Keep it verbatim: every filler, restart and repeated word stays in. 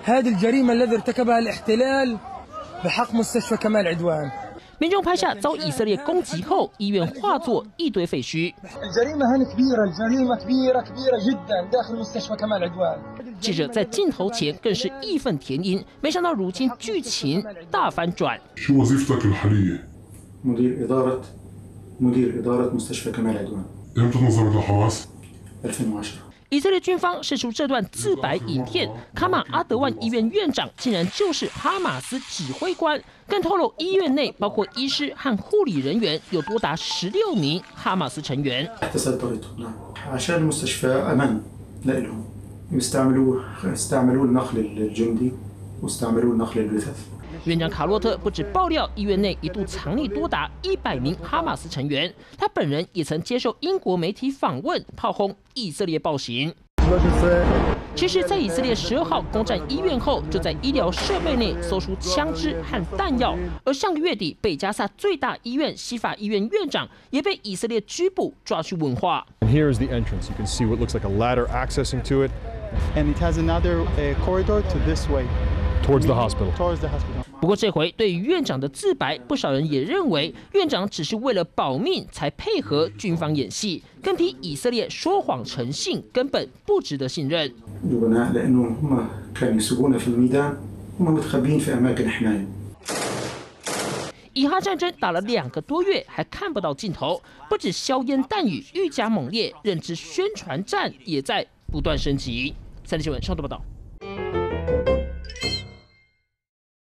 هذه الجريمة التي ارتكبها الاحتلال بحق مستشفى كمال عدوان。 民众拍下遭以色列攻击后，医院化作一堆废墟。记者在镜头前更是义愤填膺，没想到如今剧情大反转。 مدير إدارة مدير إدارة مستشفى كمال عدوان. إمتى نظمت الحماس؟ ألفين وعشرة. 以色列军方释出这段自白影片，卡马阿德万医院院长竟然就是哈马斯指挥官，更透露医院内包括医师和护理人员有多达十六名哈马斯成员。 عشان المستشفى أمان لهم استعملوه استعملوا النقل الجندي واستعملوا النقل الجثث. 院长卡洛特不止爆料，医院内一度藏匿多达一百名哈马斯成员。他本人也曾接受英国媒体访问，炮轰以色列暴行。其实，在以色列十二号攻占医院后，就在医疗设备内搜出枪支和弹药。而上个月底，北加萨最大医院西法医院院长也被以色列拘捕，抓去问话。 And here is the entrance. You can see what looks like a ladder accessing to it. And it has another uh, corridor to this way. Towards the hospital. Towards the hospital. 不过这回对于院长的自白，不少人也认为院长只是为了保命才配合军方演戏，更批以色列说谎成性，根本不值得信任。以哈战争打了两个多月，还看不到尽头，不止硝烟弹雨愈加猛烈，认知宣传战也在不断升级。三立新闻上周报道。